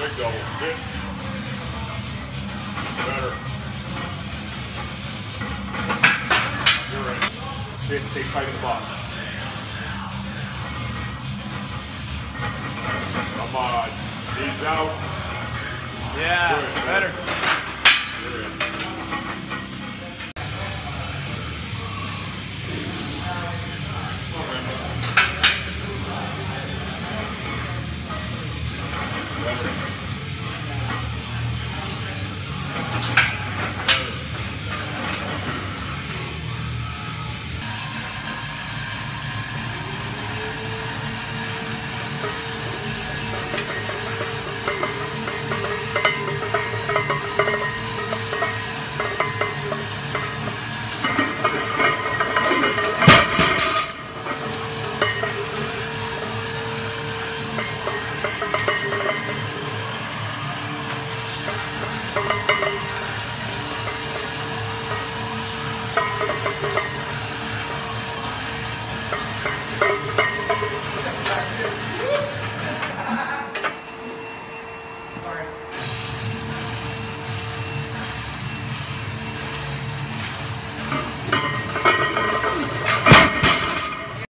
Big double. Sit. Better. You're in. Sit. Stay tight in the box. Come on. Knees out. Yeah, Good. better. You're in.